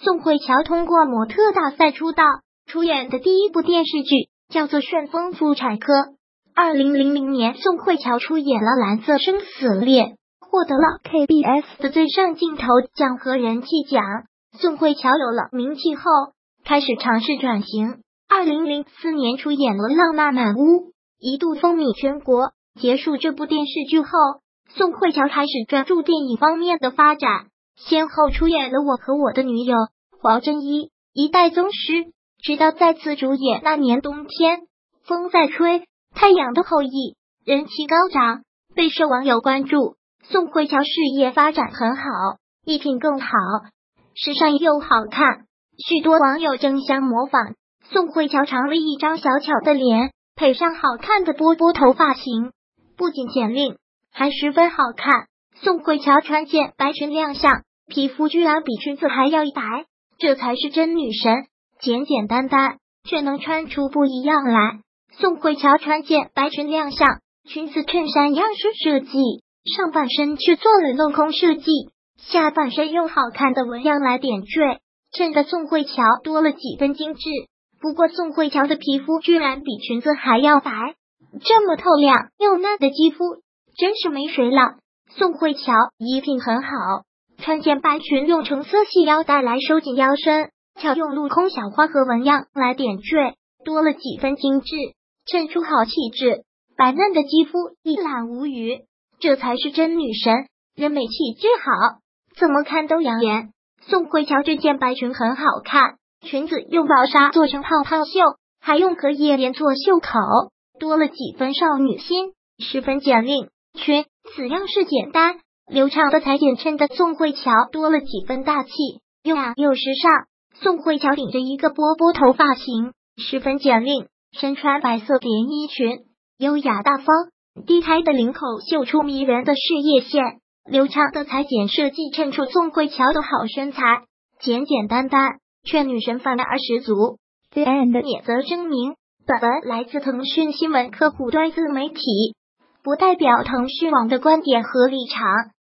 宋慧乔通过模特大赛出道，出演的第一部电视剧叫做《旋风妇产科》。2000年，宋慧乔出演了《蓝色生死恋》，获得了 KBS 的最上镜头奖和人气奖。宋慧乔有了名气后，开始尝试转型。2004年出演了《浪漫满屋》，一度风靡全国。结束这部电视剧后，宋慧乔开始专注电影方面的发展，先后出演了《我和我的女友》、黄真一、一代宗师，直到再次主演《那年冬天》、《风在吹》、《太阳的后裔》，人气高涨，备受网友关注。宋慧乔事业发展很好，艺品更好，时尚又好看，许多网友争相模仿。宋慧乔长了一张小巧的脸，配上好看的波波头发型，不仅简练，还十分好看。宋慧乔穿件白裙亮相，皮肤居然比裙子还要白，这才是真女神。简简单单，却能穿出不一样来。宋慧乔穿件白裙亮相，裙子衬衫样式设计，上半身却做了镂空设计，下半身用好看的纹样来点缀，衬得宋慧乔多了几分精致。不过宋慧乔的皮肤居然比裙子还要白，这么透亮又嫩的肌肤真是没谁了。宋慧乔衣品很好，穿件白裙用橙色细腰带来收紧腰身，巧用镂空小花和纹样来点缀，多了几分精致，衬出好气质。白嫩的肌肤一览无余，这才是真女神，人美气质好，怎么看都养眼。宋慧乔这件白裙很好看，裙子用薄纱做成泡泡袖，还用荷叶边做袖口，多了几分少女心，十分简练。裙子样式简单，流畅的裁剪衬得宋慧乔多了几分大气，优雅又时尚。宋慧乔顶着一个波波头发型，十分简练，身穿白色连衣裙，优雅大方，低开的领口秀出迷人的事业线，流畅的裁剪设计衬出宋慧乔的好身材，简简单单，却女神范儿十足。The End 免责声明：本文来自腾讯新闻客户端自媒体，不代表腾讯网的观点和立场。